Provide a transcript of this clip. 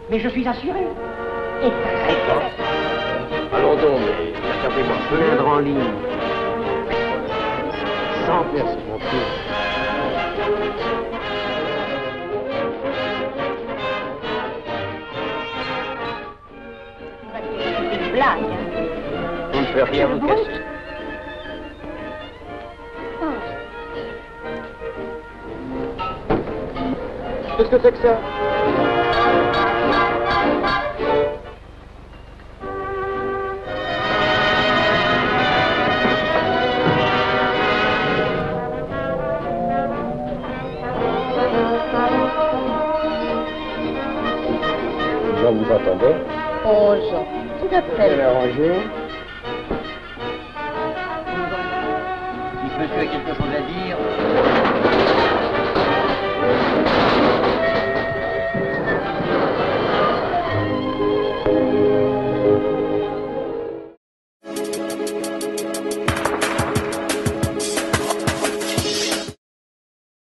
Mais je suis assuré. Et très bien. Allons donc, mais regardez-moi. Joindre en ligne. Sans Merci, mon Dieu. C'est une blague. On ne peut rien vous cacher. Qu'est-ce que c'est que ça? Jean vous entendez? Oh, Jean, tout à Bien fait. arrangé. Si monsieur a quelque chose à dire,